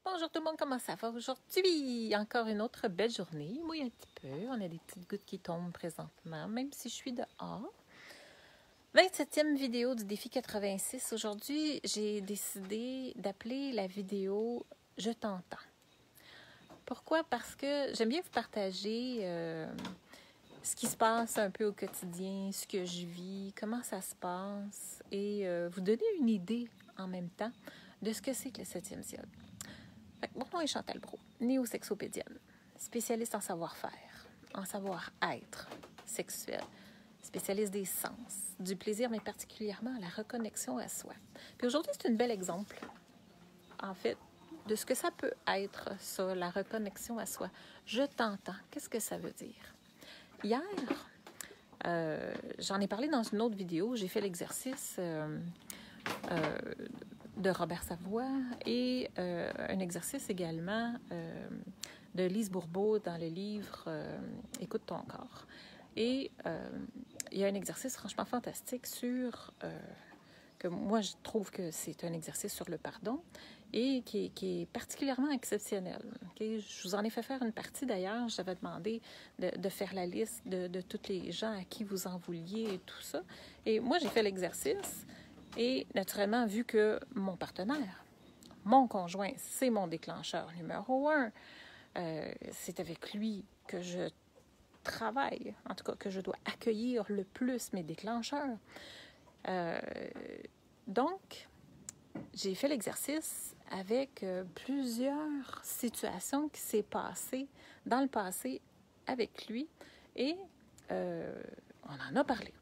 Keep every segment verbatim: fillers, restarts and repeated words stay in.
Bonjour tout le monde, comment ça va aujourd'hui? Encore une autre belle journée. Il mouille un petit peu. On a des petites gouttes qui tombent présentement, même si je suis dehors. vingt-septième vidéo du défi quatre-vingt-six. Aujourd'hui, j'ai décidé d'appeler la vidéo « Je t'entends ». Pourquoi? Parce que j'aime bien vous partager euh, ce qui se passe un peu au quotidien, ce que je vis, comment ça se passe, et euh, vous donner une idée en même temps de ce que c'est que le septième ciel. Mon nom est Chantal Brault, néo-sexopédienne, spécialiste en savoir-faire, en savoir-être sexuel, spécialiste des sens, du plaisir, mais particulièrement la reconnexion à soi. Puis aujourd'hui, c'est un bel exemple, en fait, de ce que ça peut être, ça, la reconnexion à soi. Je t'entends. Qu'est-ce que ça veut dire? Hier, euh, j'en ai parlé dans une autre vidéo, j'ai fait l'exercice euh, euh, de Robert Savoie et euh, un exercice également euh, de Lise Bourbeau dans le livre euh, « Écoute ton corps ». Et euh, il y a un exercice franchement fantastique sur, euh, que moi je trouve que c'est un exercice sur le pardon et qui est, qui est particulièrement exceptionnel. Okay? Je vous en ai fait faire une partie d'ailleurs, j'avais demandé de, de faire la liste de, de tous les gens à qui vous en vouliez et tout ça. Et moi j'ai fait l'exercice. Et naturellement, vu que mon partenaire, mon conjoint, c'est mon déclencheur numéro un, euh, c'est avec lui que je travaille, en tout cas que je dois accueillir le plus mes déclencheurs. Euh, donc, j'ai fait l'exercice avec euh, plusieurs situations qui s'est passées dans le passé avec lui et euh, on en a parlé.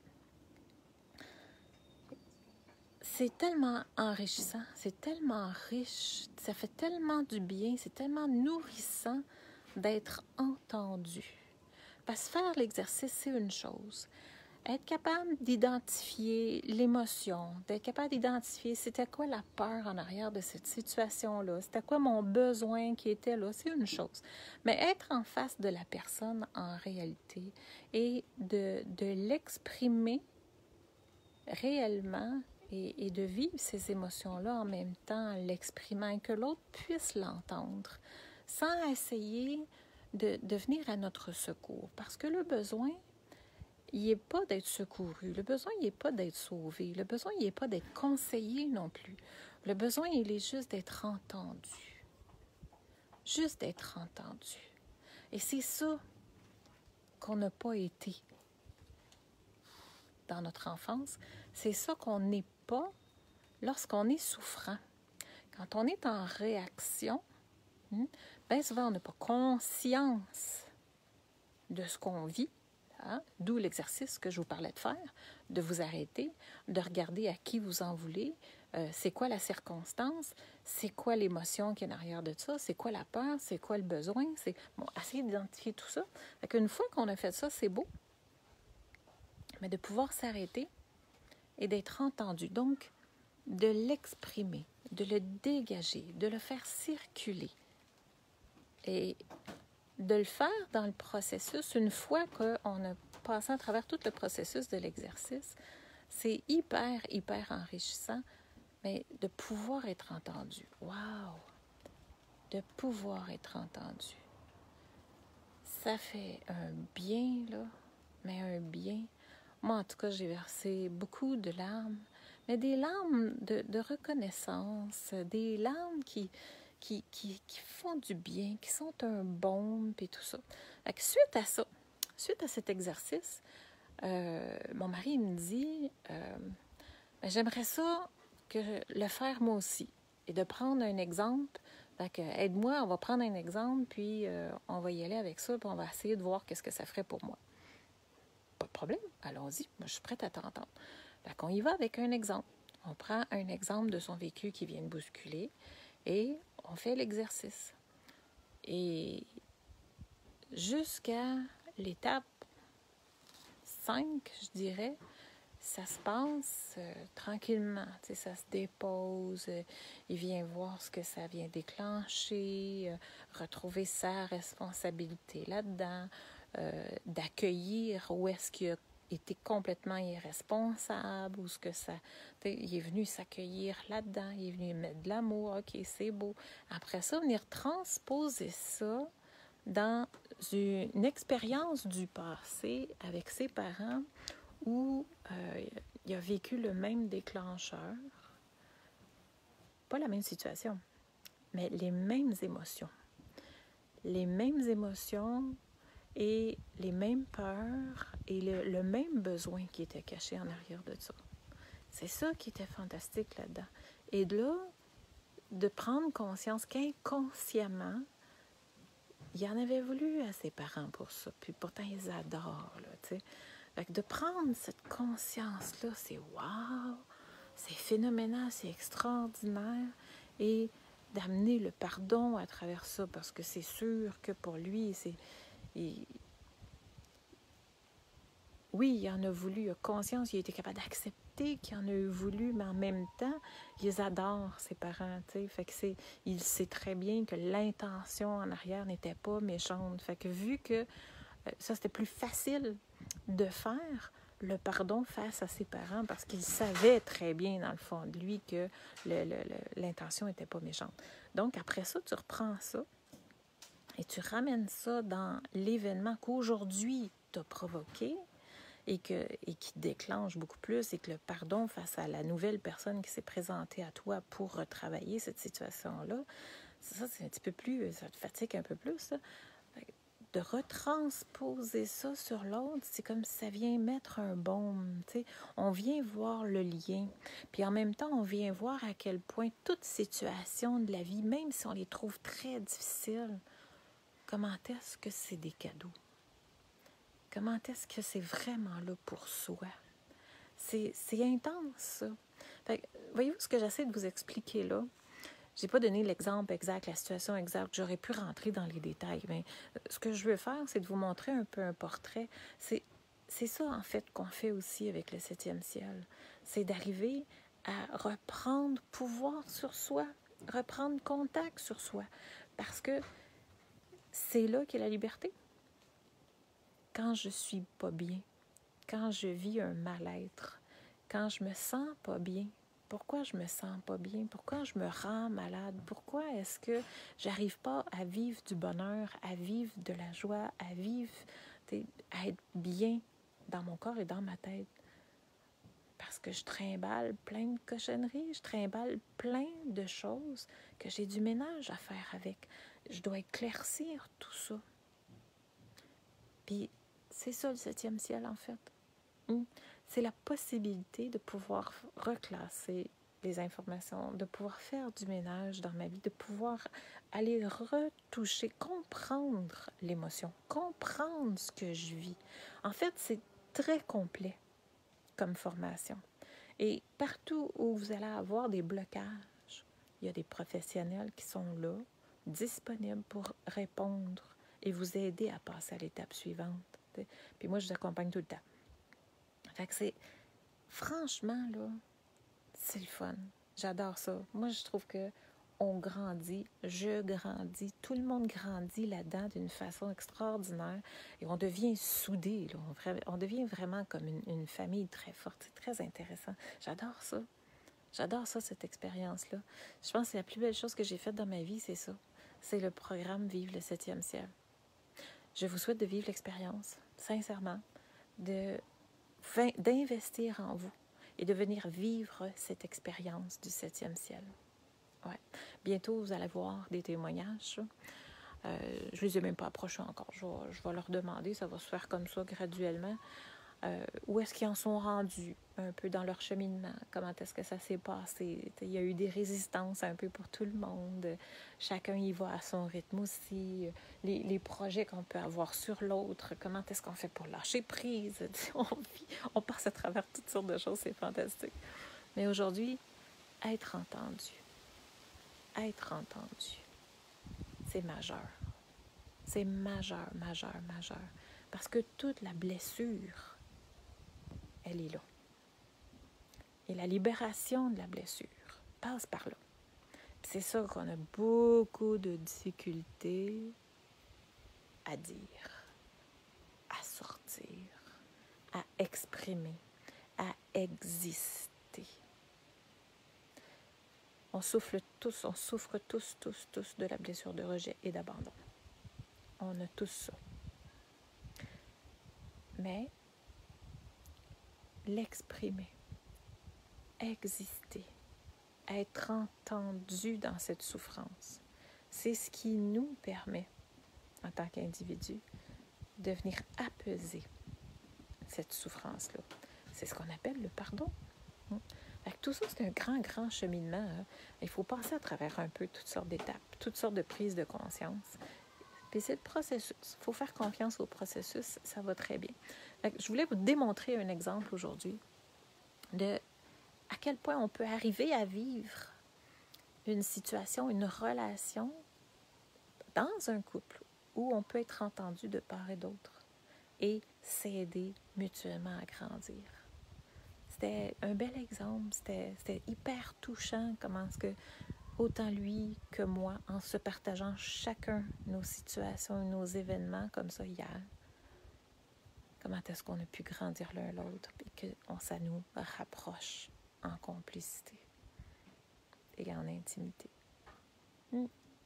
C'est tellement enrichissant, c'est tellement riche, ça fait tellement du bien, c'est tellement nourrissant d'être entendu. Parce que faire l'exercice, c'est une chose. Être capable d'identifier l'émotion, d'être capable d'identifier c'était quoi la peur en arrière de cette situation-là, c'était quoi mon besoin qui était là, c'est une chose. Mais être en face de la personne en réalité et de, de l'exprimer réellement, Et, et de vivre ces émotions-là en même temps, l'exprimant, et que l'autre puisse l'entendre, sans essayer de, de venir à notre secours. Parce que le besoin, il n'est pas d'être secouru, le besoin, il n'est pas d'être sauvé, le besoin, il n'est pas d'être conseillé non plus. Le besoin, il est juste d'être entendu. Juste d'être entendu. Et c'est ça qu'on n'a pas été dans notre enfance. C'est ça qu'on n'est pas lorsqu'on est souffrant. Quand on est en réaction, bien souvent on n'a pas conscience de ce qu'on vit, hein? D'où l'exercice que je vous parlais de faire, de vous arrêter, de regarder à qui vous en voulez, euh, c'est quoi la circonstance, c'est quoi l'émotion qui est en arrière de ça, c'est quoi la peur, c'est quoi le besoin, c'est bon, essayer d'identifier tout ça. Fait qu'une fois qu'on a fait ça, c'est beau, mais de pouvoir s'arrêter et d'être entendu. Donc, de l'exprimer, de le dégager, de le faire circuler. Et de le faire dans le processus, une fois qu'on a passé à travers tout le processus de l'exercice, c'est hyper, hyper enrichissant, mais de pouvoir être entendu. Wow! De pouvoir être entendu. Ça fait un bien, là, mais un bien. Moi, en tout cas, j'ai versé beaucoup de larmes, mais des larmes de, de reconnaissance, des larmes qui, qui, qui, qui font du bien, qui sont un baume, puis tout ça. Fait que suite à ça, suite à cet exercice, euh, mon mari me dit euh, ben, j'aimerais ça que le faire moi aussi, et de prendre un exemple. Fait que aide-moi, on va prendre un exemple, puis euh, on va y aller avec ça, puis on va essayer de voir qu'est-ce que ça ferait pour moi. Pas de problème, allons-y, moi je suis prête à t'entendre. Fait qu'on y va avec un exemple. On prend un exemple de son vécu qui vient de bousculer et on fait l'exercice. Et jusqu'à l'étape cinq, je dirais, ça se passe euh, tranquillement. Tu sais, ça se dépose, euh, il vient voir ce que ça vient déclencher, euh, retrouver sa responsabilité là-dedans, euh, d'accueillir où est-ce qu'il y a été complètement irresponsable ou ce que ça... Il est venu s'accueillir là-dedans, il est venu mettre de l'amour, ok, c'est beau. Après ça, venir transposer ça dans une expérience du passé avec ses parents où euh, il a vécu le même déclencheur, pas la même situation, mais les mêmes émotions. Les mêmes émotions et les mêmes peurs et le, le même besoin qui était caché en arrière de ça. C'est ça qui était fantastique là-dedans. Et de là, de prendre conscience qu'inconsciemment, il en avait voulu à ses parents pour ça. Puis pourtant, ils adorent, là, tu sais. Fait que de prendre cette conscience-là, c'est wow! C'est phénoménal, c'est extraordinaire. Et d'amener le pardon à travers ça, parce que c'est sûr que pour lui, c'est... Il... Oui, il en a voulu, il a conscience, il a été capable d'accepter qu'il en a eu voulu, mais en même temps, ils adorent ses parents, tu sais. Fait que c'est... Il sait très bien que l'intention en arrière n'était pas méchante. Fait que vu que ça, c'était plus facile de faire le pardon face à ses parents parce qu'il savait très bien, dans le fond de lui, que le, le, le, l'intention n'était pas méchante. Donc, après ça, tu reprends ça et tu ramènes ça dans l'événement qu'aujourd'hui t'as provoqué et, que, et qui déclenche beaucoup plus, et que le pardon face à la nouvelle personne qui s'est présentée à toi pour retravailler cette situation-là, ça, c'est un petit peu plus, ça te fatigue un peu plus, là. De retransposer ça sur l'autre, c'est comme si ça vient mettre un baume, tu sais. On vient voir le lien. Puis en même temps, on vient voir à quel point toute situation de la vie, même si on les trouve très difficiles, comment est-ce que c'est des cadeaux? Comment est-ce que c'est vraiment là pour soi? C'est, c'est intense, ça. Fait que, voyez-vous ce que j'essaie de vous expliquer là? Je n'ai pas donné l'exemple exact, la situation exacte. J'aurais pu rentrer dans les détails. Mais ce que je veux faire, c'est de vous montrer un peu un portrait. C'est, c'est ça, en fait, qu'on fait aussi avec le septième ciel. C'est d'arriver à reprendre pouvoir sur soi, reprendre contact sur soi. Parce que c'est là qu'est la liberté. Quand je suis pas bien, quand je vis un mal-être, quand je me sens pas bien, pourquoi je me sens pas bien? Pourquoi je me rends malade? Pourquoi est-ce que j'arrive pas à vivre du bonheur, à vivre de la joie, à vivre, à être bien dans mon corps et dans ma tête? Parce que je trimballe plein de cochonneries, je trimballe plein de choses que j'ai du ménage à faire avec. Je dois éclaircir tout ça. Puis c'est ça le septième ciel, en fait. C'est la possibilité de pouvoir reclasser les informations, de pouvoir faire du ménage dans ma vie, de pouvoir aller retoucher, comprendre l'émotion, comprendre ce que je vis. En fait, c'est très complet comme formation. Et partout où vous allez avoir des blocages, il y a des professionnels qui sont là, disponibles pour répondre et vous aider à passer à l'étape suivante. Puis moi, je vous accompagne tout le temps. Fait que c'est, franchement, là, c'est le fun. J'adore ça. Moi, je trouve que on grandit, je grandis, tout le monde grandit là-dedans d'une façon extraordinaire et on devient soudés, là. On, on devient vraiment comme une, une famille très forte. C'est très intéressant. J'adore ça. J'adore ça, cette expérience-là. Je pense que c'est la plus belle chose que j'ai faite dans ma vie, c'est ça. C'est le programme Vive le septième ciel. Je vous souhaite de vivre l'expérience, sincèrement, de d'investir en vous et de venir vivre cette expérience du septième ciel. Ouais. Bientôt, vous allez voir des témoignages. Euh, je ne les ai même pas approchés encore. Je vais, je vais leur demander, ça va se faire comme ça graduellement. Euh, où est-ce qu'ils en sont rendus un peu dans leur cheminement? Comment est-ce que ça s'est passé? Il y a eu des résistances un peu pour tout le monde. Chacun y va à son rythme aussi. Les, les projets qu'on peut avoir sur l'autre, comment est-ce qu'on fait pour lâcher prise? On vit, on passe à travers toutes sortes de choses, c'est fantastique. Mais aujourd'hui, être entendu. Être entendu, c'est majeur. C'est majeur, majeur, majeur. Parce que toute la blessure, elle est là. Et la libération de la blessure passe par là. Puis c'est ça qu'on a beaucoup de difficultés à dire, à sortir, à exprimer, à exister. On souffre tous, on souffre tous, tous, tous de la blessure de rejet et d'abandon. On a tous ça. Mais l'exprimer, exister, être entendu dans cette souffrance, c'est ce qui nous permet, en tant qu'individu, de venir apaiser cette souffrance-là. C'est ce qu'on appelle le pardon. Fait que tout ça, c'est un grand, grand cheminement. Hein. Il faut passer à travers un peu toutes sortes d'étapes, toutes sortes de prises de conscience. Puis c'est le processus. Il faut faire confiance au processus, ça va très bien. Fait que je voulais vous démontrer un exemple aujourd'hui de à quel point on peut arriver à vivre une situation, une relation dans un couple où on peut être entendu de part et d'autre et s'aider mutuellement à grandir. C'était un bel exemple, c'était, c'était hyper touchant comment est-ce que autant lui que moi, en se partageant chacun nos situations, nos événements comme ça hier, comment est-ce qu'on a pu grandir l'un l'autre et que on, ça nous rapproche en complicité et en intimité. Mm.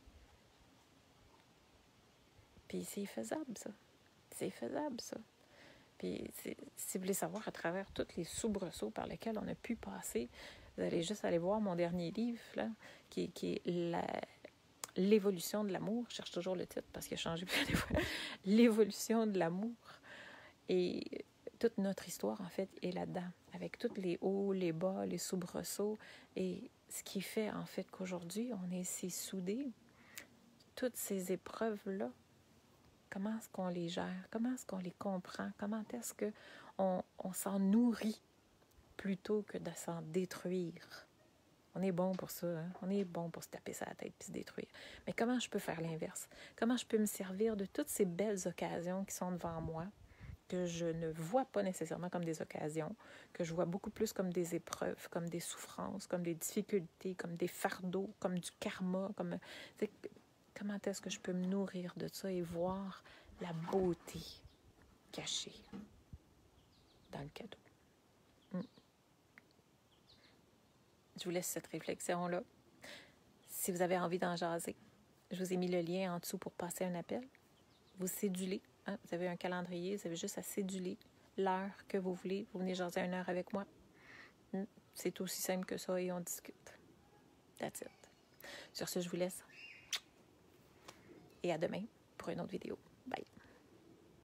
Puis c'est faisable, ça. C'est faisable, ça. Puis si vous voulez savoir à travers tous les soubresauts par lesquels on a pu passer, vous allez juste aller voir mon dernier livre, là, qui, qui est la, L'évolution de l'amour. Je cherche toujours le titre parce qu'il a changé plusieurs fois. L'évolution de l'amour. Et toute notre histoire, en fait, est là-dedans, avec tous les hauts, les bas, les soubresauts. Et ce qui fait, en fait, qu'aujourd'hui, on est si soudés. Toutes ces épreuves-là, comment est-ce qu'on les gère? Comment est-ce qu'on les comprend? Comment est-ce qu'on on s'en nourrit plutôt que de s'en détruire? On est bon pour ça, hein? On est bon pour se taper sur la tête et se détruire. Mais comment je peux faire l'inverse? Comment je peux me servir de toutes ces belles occasions qui sont devant moi, que je ne vois pas nécessairement comme des occasions, que je vois beaucoup plus comme des épreuves, comme des souffrances, comme des difficultés, comme des fardeaux, comme du karma, comme... Comment est-ce que je peux me nourrir de ça et voir la beauté cachée dans le cadeau? Mm. Je vous laisse cette réflexion-là. Si vous avez envie d'en jaser, je vous ai mis le lien en dessous pour passer un appel. Vous cédulez. Hein? Vous avez un calendrier, vous avez juste à céduler l'heure que vous voulez. Vous venez jaser une heure avec moi. Mm. C'est aussi simple que ça et on discute. That's it. Sur ce, je vous laisse. Et à demain pour une autre vidéo. Bye!